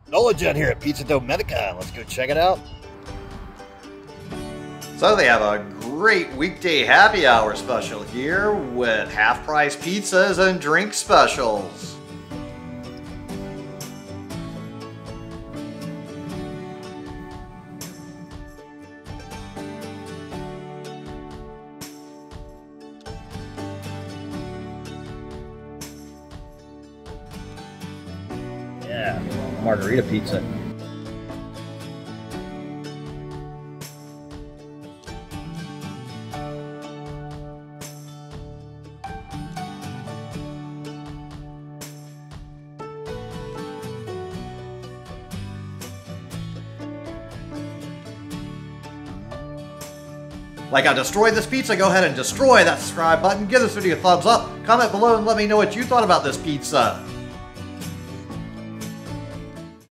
Nologen here at Pizza Domenica. Let's go check it out. So they have a great weekday happy hour special here with half-price pizzas and drink specials. Yeah, margarita pizza. Like I destroyed this pizza, go ahead and destroy that subscribe button. Give this video a thumbs up. Comment below and let me know what you thought about this pizza.